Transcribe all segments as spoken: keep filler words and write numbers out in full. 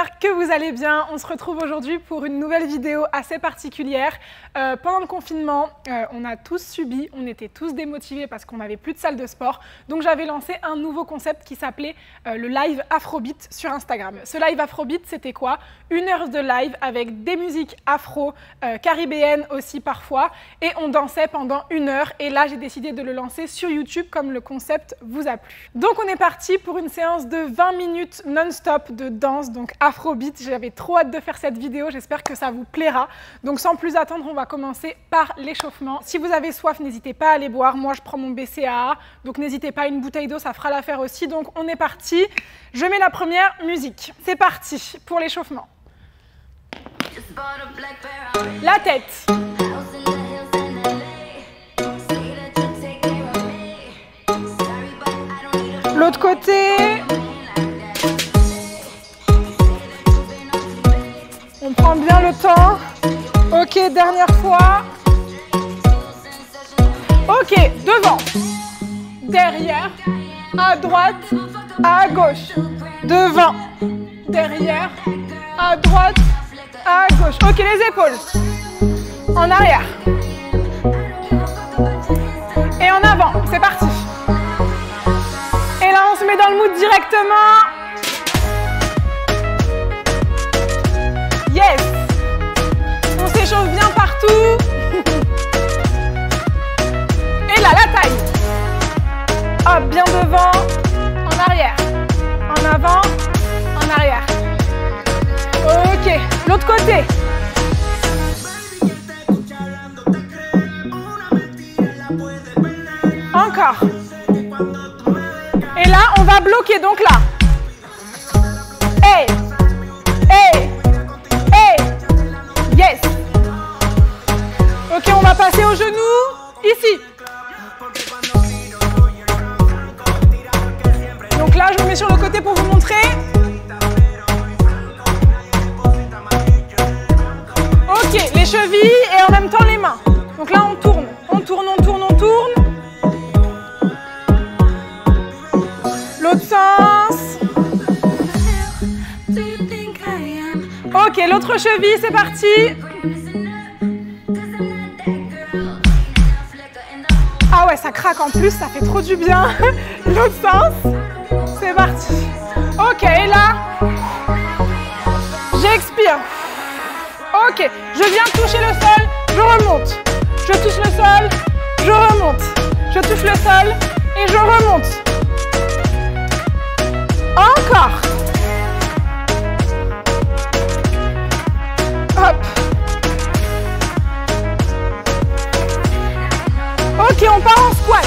j'espère que vous allez bien. On se retrouve aujourd'hui pour une nouvelle vidéo assez particulière. Euh, pendant le confinement, euh, on a tous subi, on était tous démotivés parce qu'on n'avait plus de salle de sport. Donc j'avais lancé un nouveau concept qui s'appelait euh, le live Afrobeat sur Instagram. Ce live Afrobeat, c'était quoi? Une heure de live avec des musiques afro, euh, caribéennes aussi parfois. Et on dansait pendant une heure. Et là, j'ai décidé de le lancer sur YouTube comme le concept vous a plu. Donc on est parti pour une séance de vingt minutes non-stop de danse, donc Afrobeat. J'avais trop hâte de faire cette vidéo, j'espère que ça vous plaira. Donc sans plus attendre, on va commencer par l'échauffement. Si vous avez soif, n'hésitez pas à aller boire. Moi, je prends mon B C A A, donc n'hésitez pas, une bouteille d'eau, ça fera l'affaire aussi. Donc on est parti. Je mets la première musique. C'est parti pour l'échauffement. La tête. L'autre côté. On prend bien le temps. Ok, dernière fois. Ok, devant. Derrière. À droite. À gauche. Devant. Derrière. À droite. À gauche. Ok, les épaules. En arrière. Et en avant. C'est parti. Et là, on se met dans le mood directement. Yes! On s'échauffe bien partout. Et là, la taille. Hop, bien devant, en arrière. En avant, en arrière. Ok, l'autre côté. Encore. Et là, on va bloquer, donc là. Hey! Hey! Yes. Ok, on va passer au genou, ici. Donc là, je me mets sur le côté pour vous montrer. Ok, les chevilles et en même temps les mains. Donc là, on tourne, on tourne, on tourne, on tourne. L'autre sens. Ok, l'autre cheville, c'est parti. Ah ouais, ça craque en plus, ça fait trop du bien. L'autre sens, c'est parti. Ok, et là, j'expire. Ok, je viens toucher le sol, je remonte. Je touche le sol, je remonte. Je touche le sol et je remonte. Encore. Hop. Ok, on part en squat.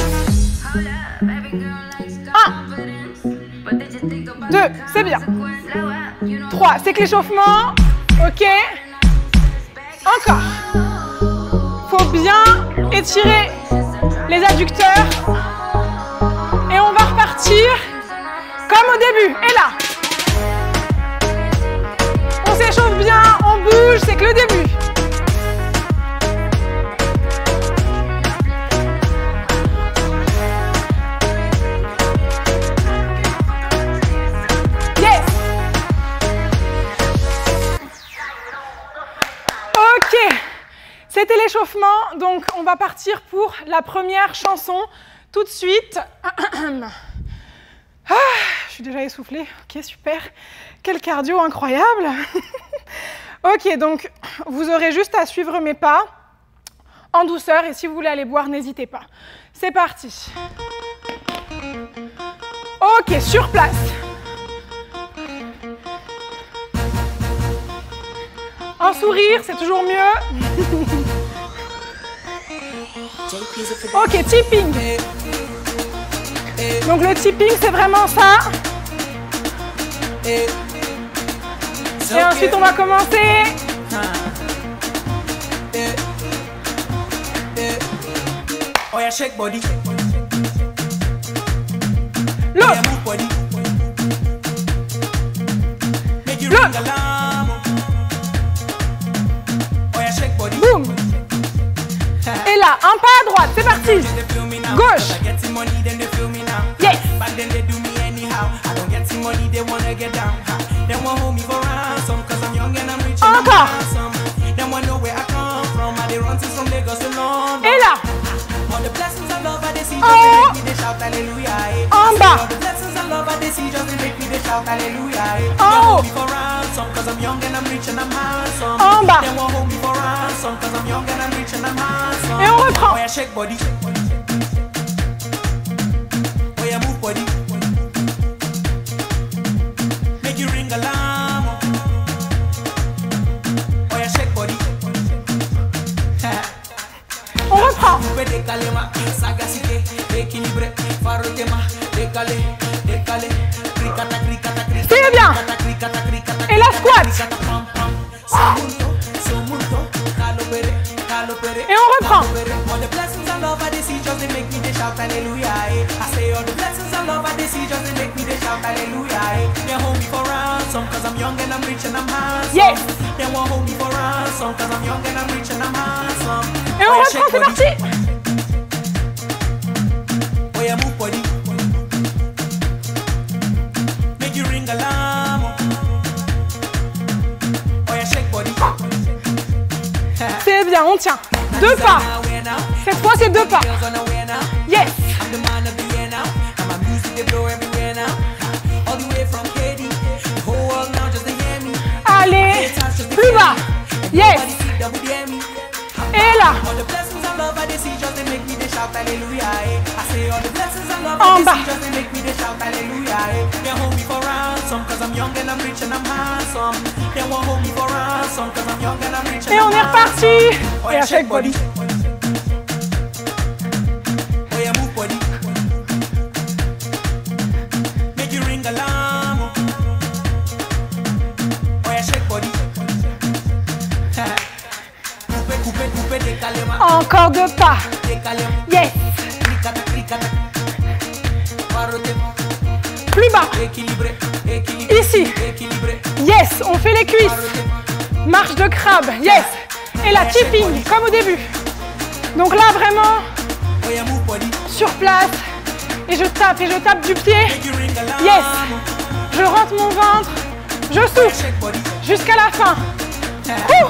Un. Deux, c'est bien. Trois, c'est que l'échauffement. Ok. Encore. Faut bien étirer les adducteurs. Et on va repartir comme au début. Et là. On s'échauffe bien, on bouge, c'est que le début. Yes. Ok, c'était l'échauffement, donc on va partir pour la première chanson tout de suite. Ah, je suis déjà essoufflée. Ok, super. Quel cardio incroyable. Ok, donc vous aurez juste à suivre mes pas en douceur et si vous voulez aller boire, n'hésitez pas. C'est parti. Ok, sur place. Un sourire, c'est toujours mieux. Ok, tipping. Donc le tipping, c'est vraiment ça. Et ensuite, on va commencer. L'autre. L'autre. Boum. Et là, un pas à droite, c'est parti. Gauche. Yes. Encore. Et là. En haut. En bas. En haut. En bas. Et on reprend. On reprend. C'est bien. Et la squat. Et on reprend. Yes. Et on reprend, c'est parti. C'est bien, on tient. Deux pas. Cette fois, c'est deux pas. Yes. Allez, plus bas. Yes. Et là. En bas. Et on est reparti. Et à chaque body. Encore deux pas. Yes. Plus bas. Ici. Yes, on fait les cuisses. Marche de crabe. Yes. Et la tipping, comme au début. Donc là, vraiment, sur place. Et je tape, et je tape du pied. Yes. Je rentre mon ventre. Je souffle. Jusqu'à la fin. Ouh.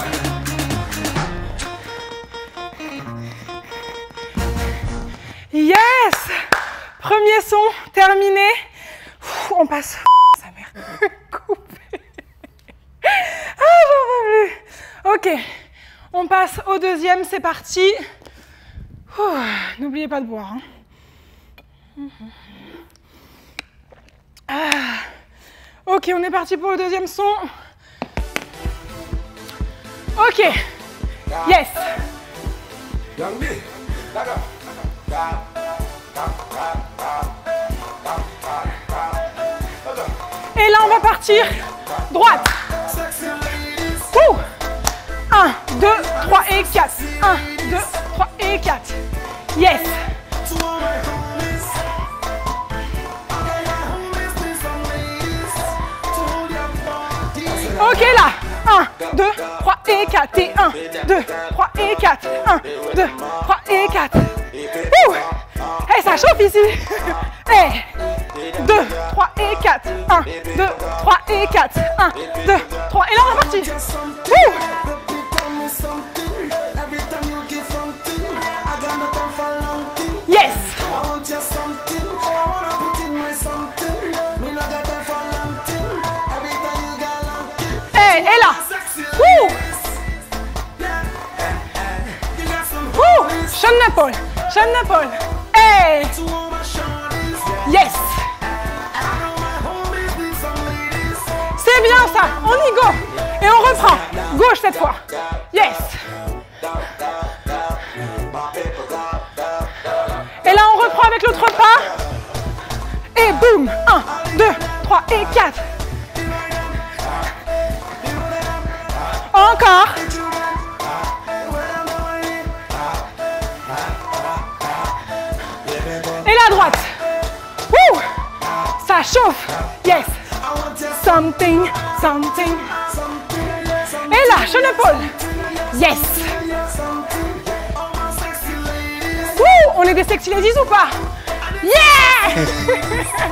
Yes! Premier son terminé. Ouh, on passe. Sa mère. Coupé. Ah, j'en peux plus. Ok. On passe au deuxième. C'est parti. N'oubliez pas de boire. Hein. Ah. Ok, on est parti pour le deuxième son. Ok. Yes. Et là, on va partir droite. Ouh. un, deux, trois et quatre. un, deux, trois et quatre. Yes. Ok, là. un, deux, trois et quatre. Et un, deux, trois et quatre. un, deux, trois et quatre. Ouh. Hey, ça chauffe ici. Hey. deux, trois et quatre. un, deux, trois et quatre. un, deux, trois. Et là, on est parti. Ouh. Yes. Hey, et là. Ouh. Ouh. Sean Paul. Sean Paul. Hey. Yes. C'est bien ça. On y go. Et on reprend. Gauche cette fois. Yes. Et là, on reprend avec l'autre pas. Et boum. un, deux, trois et quatre. Encore. Et la droite. Wouh. Ça chauffe. Yes. Something, something. Et là, Sean Paul. Yes. Wouh. On est des sexy ladies ou pas? Yeah.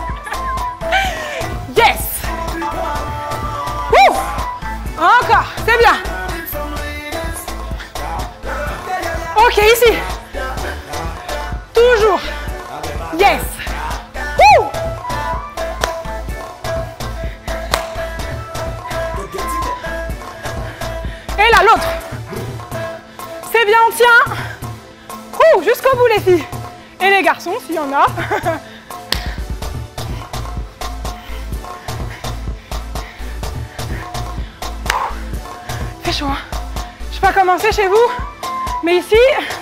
Yes. Wouh. Encore. C'est C'est bien. Ok, ici. Toujours. Yes. Woo. Et là, l'autre. C'est bien, on tient. Ouh, jusqu'au bout, les filles. Et les garçons, s'il y en a. Fait chaud, hein. Je sais pas comment c'est chez vous, mais ici...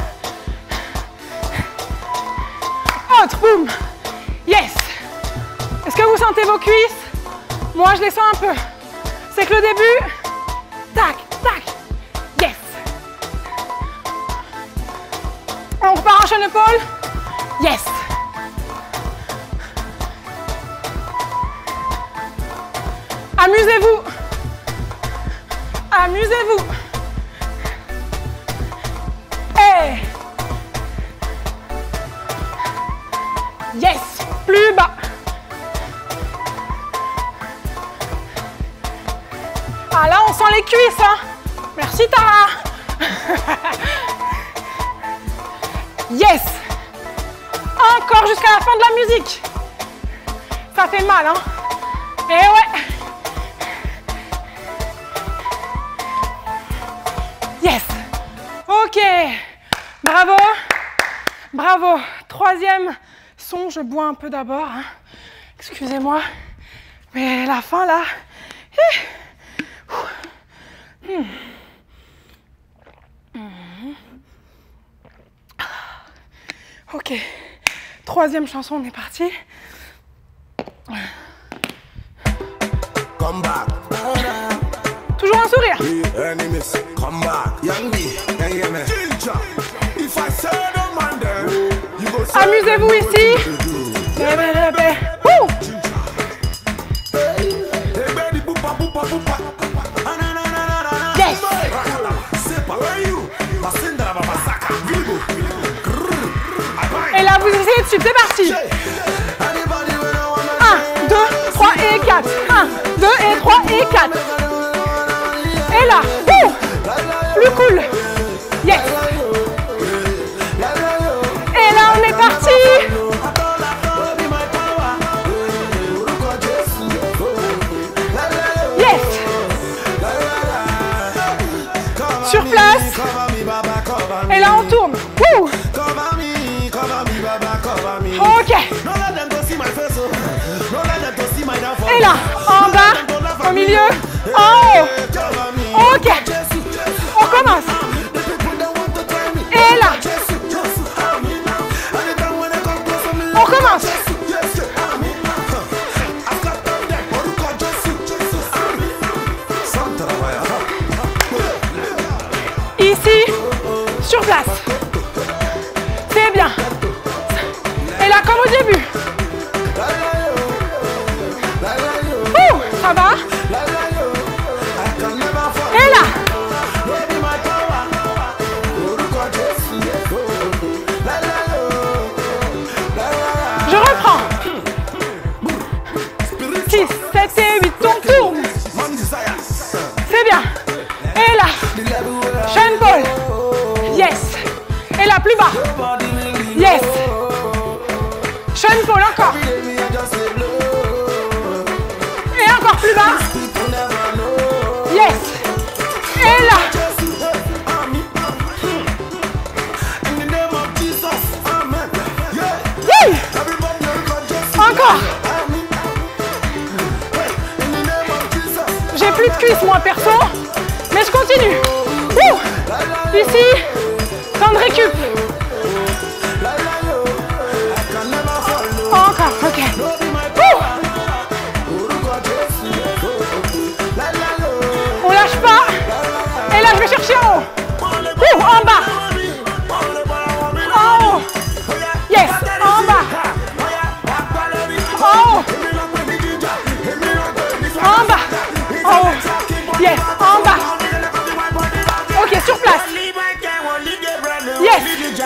Autre, boum. Yes. Est-ce que vous sentez vos cuisses? Moi, je les sens un peu. C'est que le début... Tac, tac. Yes. On repart en chaîne épaule. Yes. Amusez-vous. Amusez-vous. Hey. Yes. Plus bas. Ah là, on sent les cuisses, hein. Merci Tara. Yes. Encore jusqu'à la fin de la musique. Ça fait mal, hein. Et ouais. Yes. Ok. Bravo. Bravo. Troisième son. Je bois un peu d'abord. Hein. Excusez-moi. Mais la fin, là. Hmm. Hmm. Ok. Troisième chanson, on est parti. Toujours un sourire. Amusez-vous ici. Ouh. Yes. Et là, vous essayez de suivre, c'est parti. un, deux, trois et quatre. un, deux et trois et quatre. Et là, ouh, plus cool. Yes. Et là, on est parti. Yes. Sur place. Et là, on tourne. Ouh. Ok. Et là, en bas, au milieu, en haut. Ok. On commence. Et là. On commence. Ici, sur place. C'est bien. Et là, comme au début. Ouh, ça va. Et là. Je reprends. six, sept et huit, on tourne. C'est bien. Et là. Sean Paul. Yes. Et là, plus bas. Yes. Sean Paul, encore. Et encore plus bas. Yes. Et là. Oui. Encore. J'ai plus de cuisses, moi, perso. Mais je continue. Ouh. Ici. Temps de récup. Encore, ok. Ouh. On lâche pas. Et là, je vais chercher en haut. Ouh, en bas. En haut. Yes, en bas. En haut. En bas. En haut. Yes, en bas. Ok, sur place. Yes.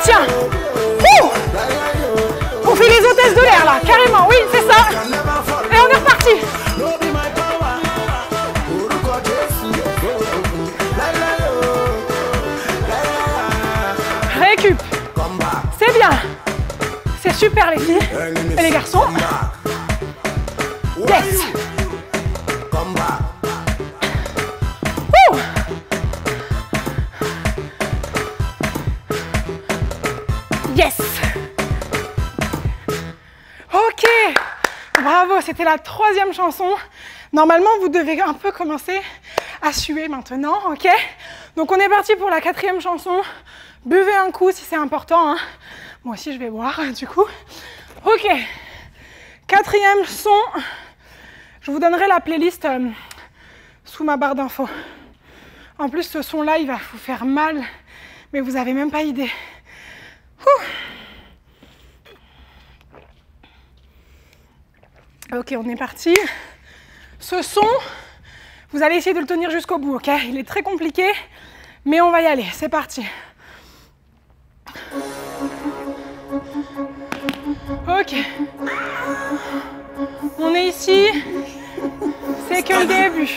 tient. Ouh. On fait les hôtesses de l'air là, carrément, oui, c'est ça. Et on est reparti. Récup. C'est bien. C'est super les filles. Et les garçons. Yes. Ouh. Yes. Ok. Bravo, c'était la troisième chanson. Normalement, vous devez un peu commencer à suer maintenant, ok? Donc on est parti pour la quatrième chanson. Buvez un coup si c'est important, hein. Moi aussi je vais boire du coup. Ok. Quatrième son. Je vous donnerai la playlist euh, sous ma barre d'infos. En plus, ce son-là, il va vous faire mal, mais vous n'avez même pas idée. Ouh. Ok, on est parti. Ce son, vous allez essayer de le tenir jusqu'au bout, ok? Il est très compliqué, mais on va y aller. C'est parti. Ok. On est ici. C'est que le début.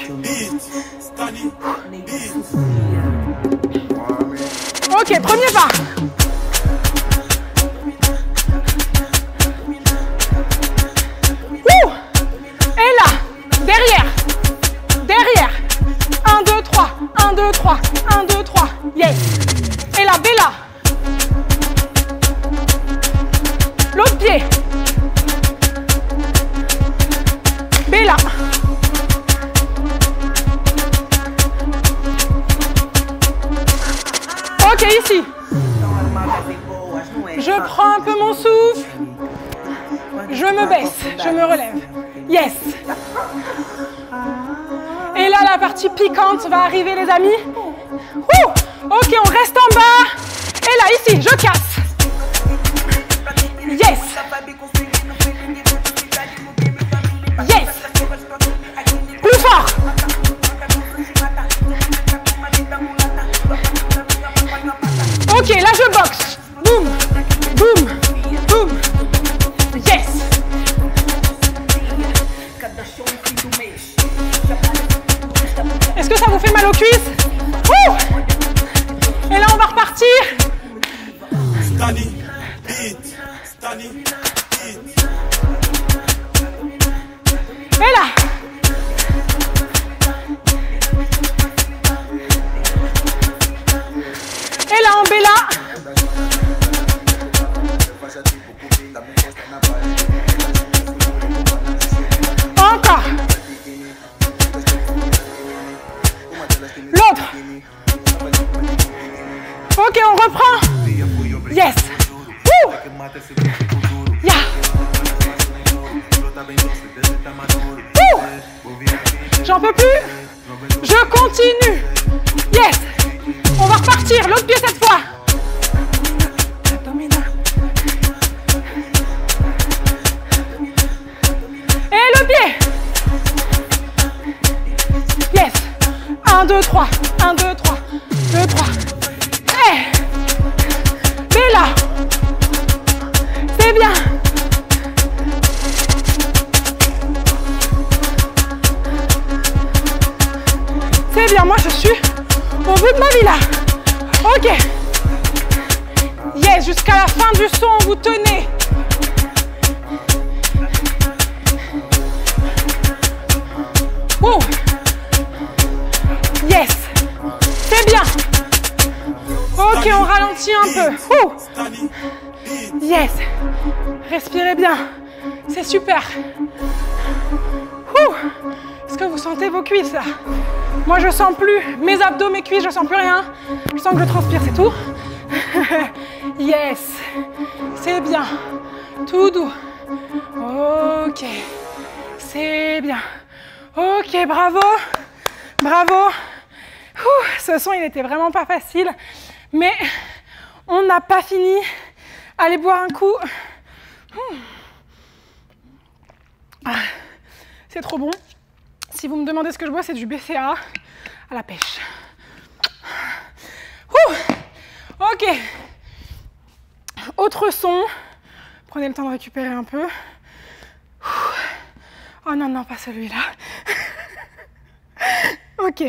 Ok, premier pas. Ouh. Et là, derrière. Derrière. un, deux, trois. un, deux, trois. un, deux, trois. Yes. Et là, Bella. L'autre pied. Bella. Ok, ici. Je prends un peu mon souffle. Je me baisse, je me relève. Yes. Et là, la partie piquante va arriver, les amis. Ouh. Ok, on reste en bas. Et là, ici, je casse. Yes. Yes. Plus fort. Ok, là je boxe. Boum, boum, boum. Yes. Est-ce que ça vous fait mal aux cuisses? Ouh. Et là on va repartir. Et là. Et là en Bella. Encore. L'autre. Ok, on reprend. Yes. Woo. Yeah. Woo. J'en peux plus. Je continue. Yes. On va repartir. L'autre pied cette fois. Et le pied. Yes. un, deux, trois. un, deux, trois. deux, trois. Hey. Bella. C'est bien. C'est bien. Moi, je suis au bout de ma vie là. Ok. Yes. Jusqu'à la fin du son, vous tenez. Ouh. Yes. C'est bien. Ok, on ralentit un peu. Ouh. Yes. Respirez bien. C'est super. Ouh. Est-ce que vous sentez vos cuisses là? Moi, je sens plus mes abdos, mes cuisses, je sens plus rien. Je sens que je transpire, c'est tout. Yes. C'est bien. Tout doux. Ok. C'est bien. Ok, bravo. Bravo. Ouh, ce son, il était vraiment pas facile. Mais on n'a pas fini. Allez boire un coup. C'est trop bon. Si vous me demandez ce que je bois, c'est du B C A à la pêche. Ouh. Ok. autre son. Prenez le temps de récupérer un peu. Oh non, non, pas celui-là. Ok.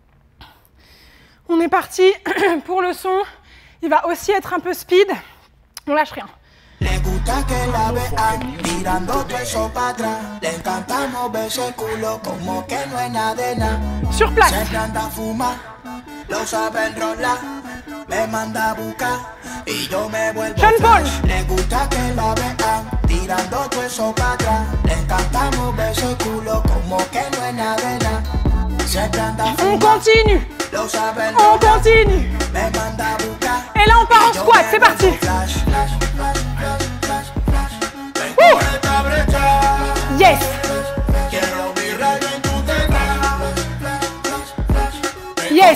On est parti pour le son. Il va aussi être un peu speed. On lâche rien. Le gusta que la vean tirando todo eso para atrás. Le encanta mover ese culo como que no es nada. Sur place. Siempre anda a fumar, lo sabe enrolar. Me manda a buscar y yo me vuelvo Sean Paul. Le gusta que la vean tirando todo eso para atrás. Le encanta mover ese culo como que no es nada. Siempre anda a On fumar, continue. lo sabe On enrolar. continue. Me manda a buscar. Et là, on part en squat. C'est parti. Flash, flash, flash, flash, flash, flash. Woo. Yes. Yes.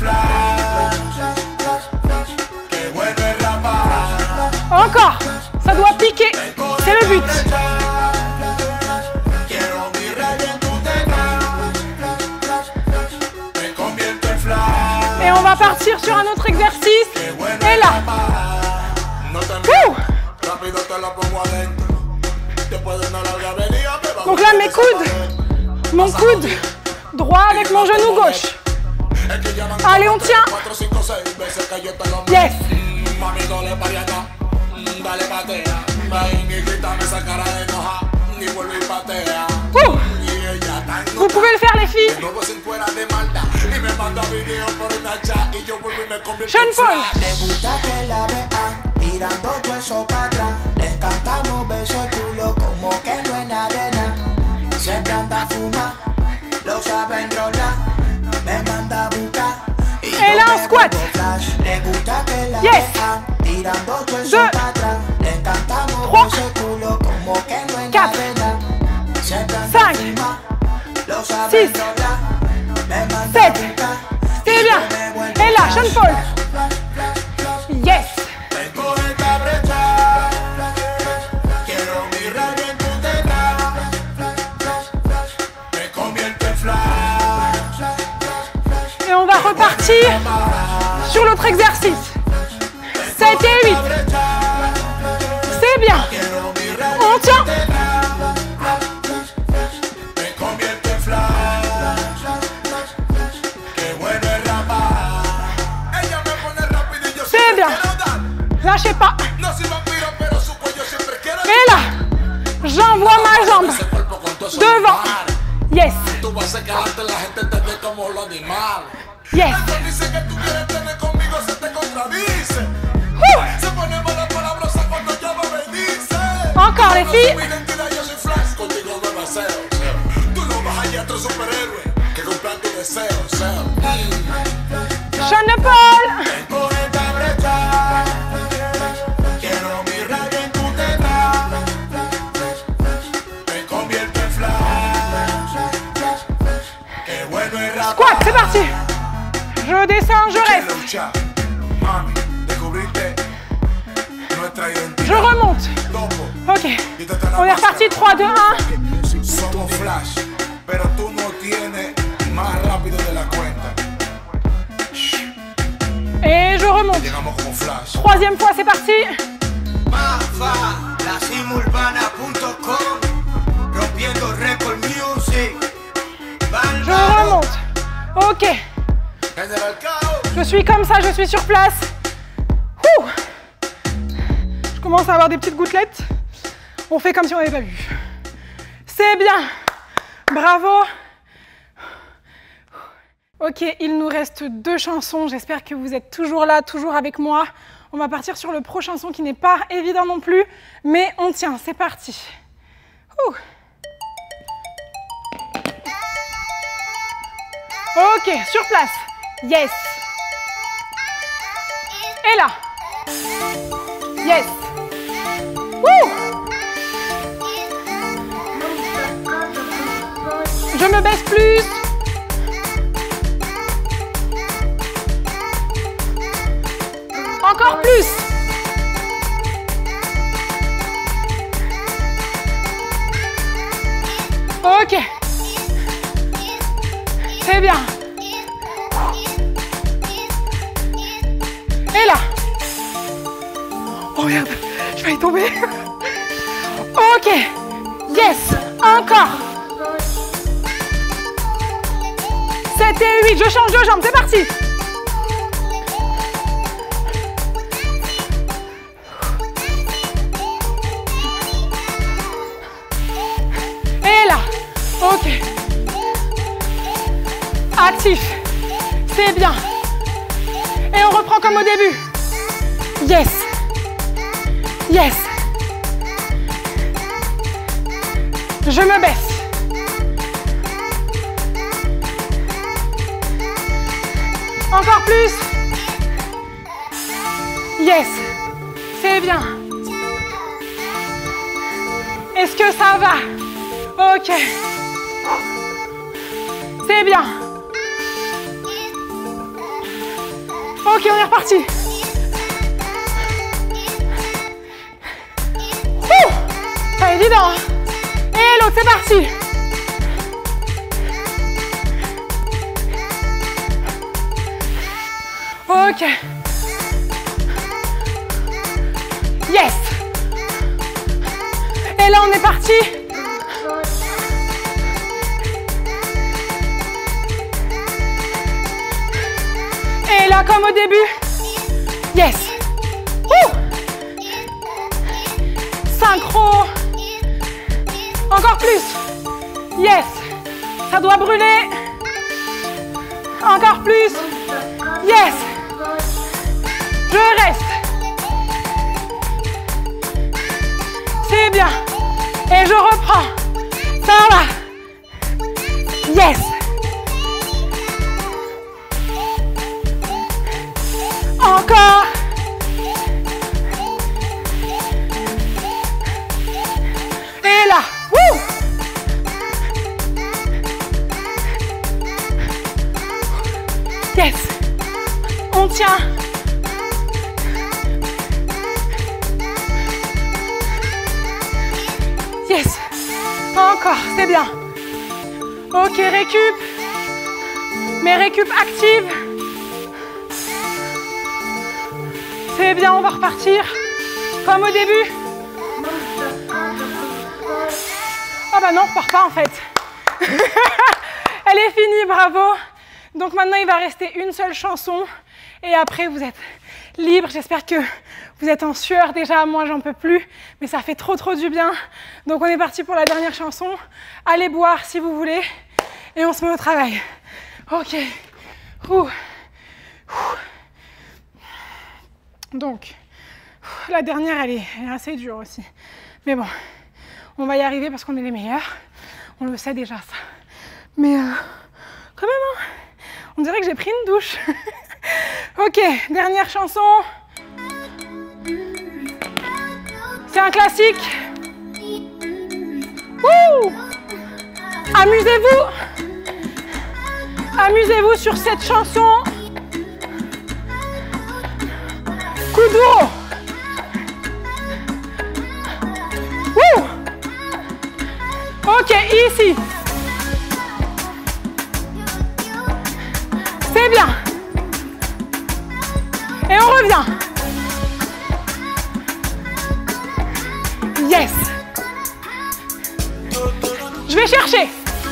Encore. Ça doit piquer. C'est le but. Et on va partir sur un autre exercice. Et là. Wouh. Donc là, mes coudes, mon coude droit avec mon genou gauche. Allez, on tient. Yes. Ouh. Vous pouvez le faire, les filles. Sean Paul. Tirando todo eso para atrás, le encanta mover ese culo como que no es arena. Siempre anda a fumar, lo sabe enrolar, me manda a buscar. Et là, un squat. Le gusta que la Yes. vean tirando todo eso Deux. para atrás, le encanta mover Trois. ese culo como que no es Quatre. arena. Siempre anda a Cinq. fumar, lo sabe Six. enrolar, me manda a Sept. buscar. C'est bien. Et là, Sean Paul. Yes. Et on va repartir sur l'autre exercice. sept et huit. C'est bien. On tient. C'est bien. Lâchez pas. Et là, j'envoie ma jambe devant. Yes. Yes. Ouh. Encore les filles. Sean Paul. Squat, c'est parti. Je descends, je reste. Je remonte. Ok. On est reparti. trois, deux, un. Et je remonte. Troisième fois, c'est parti. Je remonte. Ok. Je suis comme ça, je suis sur place. Ouh. Je commence à avoir des petites gouttelettes. On fait comme si on n'avait pas vu. C'est bien. Bravo. Ok, il nous reste deux chansons. J'espère que vous êtes toujours là, toujours avec moi. On va partir sur le prochain son qui n'est pas évident non plus, mais on tient. C'est parti. Ouh. Ok, sur place. Yes. Et là. Yes. Wouh. Je me baisse plus. Encore plus. Ok. C'est bien. Et là. Oh merde. failli tomber. Ok. Yes. Encore. sept et huit. Je change de jambe. C'est parti. Et là. Ok. Actif. C'est bien. Et on reprend comme au début. Yes. Yes. Je me baisse. Encore plus. Yes. C'est bien. Est-ce que ça va? Ok. C'est bien. Ok, on est reparti. Ouh, pas évident. Hein. Et l'autre, c'est parti. Ok. Yes. Et là, on est parti. Et là, comme au début. Yes. Ouh. Synchro. Encore plus. Yes. Ça doit brûler. Encore plus. Yes. Je reste. C'est bien. Et je reprends. Ça va. Yes. Encore. Et là. Wouh. Yes. On tient. Yes. Encore, c'est bien. Ok, récup. Mais récup active. C'est bien, on va repartir. Comme au début. Ah bah non, on repart pas en fait. Elle est finie, bravo. Donc maintenant, il va rester une seule chanson. Et après, vous êtes libre. J'espère que vous êtes en sueur déjà. Moi, j'en peux plus. Mais ça fait trop, trop du bien. Donc, on est parti pour la dernière chanson. Allez boire si vous voulez. Et on se met au travail. Ok. Ouh. Ouh. Donc, la dernière, elle est, elle est assez dure aussi. Mais bon, on va y arriver parce qu'on est les meilleurs. On le sait déjà, ça. Mais euh, quand même, hein, on dirait que j'ai pris une douche. Ok, dernière chanson. C'est un classique. Wouh! Amusez-vous. Amusez-vous sur cette chanson. Kuduro. Wouh! Ok, ici. C'est bien. Et on revient. Yes. Je vais chercher.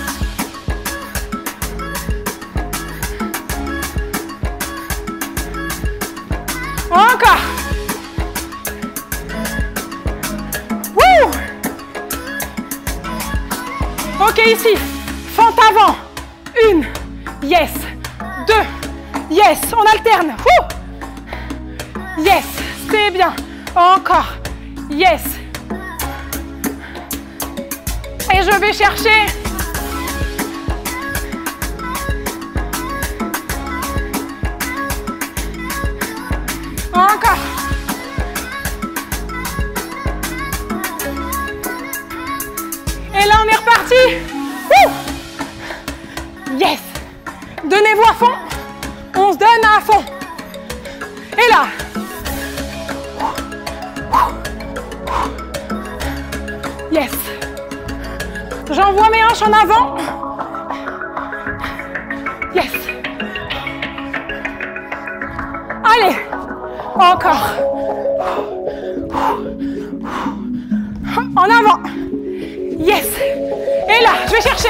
Encore. Wouh. Ok, ici. Fente avant. Une. Yes. Deux. Yes. On alterne. Wouh. Yes. C'est bien. Encore. Yes. Et je vais chercher. Encore. Et là, on est reparti. Wouh. Yes. Donnez-vous à fond. On se donne à fond. Et là. Yes. J'envoie mes hanches en avant. Yes. Allez. Encore. En avant. Yes. Et là, je vais chercher.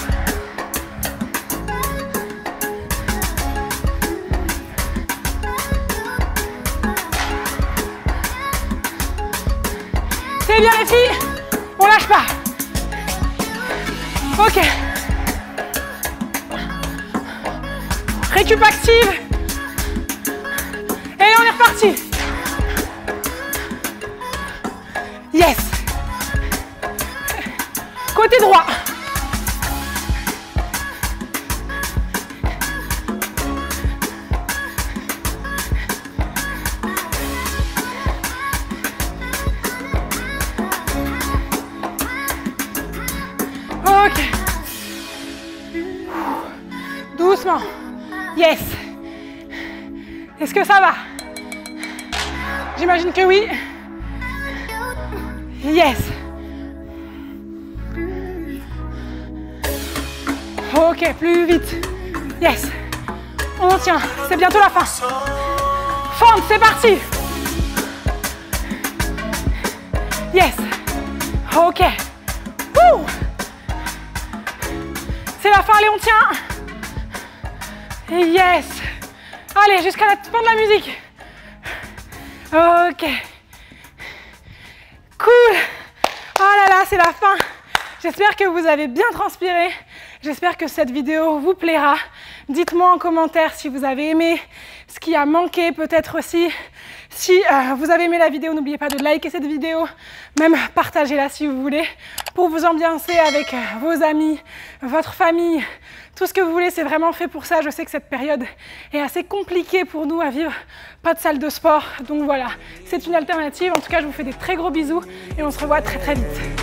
C'est bien les filles. On lâche pas. Ok. Récup active. Et on est reparti. Yes. Côté droit. Ok. Doucement. Yes. Est-ce que ça va? J'imagine que oui. Yes. Ok, plus vite. Yes. On tient. C'est bientôt la fin. Fente, c'est parti. Yes. Ok. Wouh. C'est la fin, allez, on tient. Yes. Allez, jusqu'à la fin de la musique. Ok. Cool. Oh là là, c'est la fin. J'espère que vous avez bien transpiré. J'espère que cette vidéo vous plaira. Dites-moi en commentaire si vous avez aimé, ce qui a manqué peut-être aussi. Si euh, vous avez aimé la vidéo, n'oubliez pas de liker cette vidéo, même partagez-la si vous voulez, pour vous ambiancer avec vos amis, votre famille, tout ce que vous voulez, c'est vraiment fait pour ça. Je sais que cette période est assez compliquée pour nous à vivre, pas de salle de sport, donc voilà, c'est une alternative. En tout cas, je vous fais des très gros bisous et on se revoit très très vite.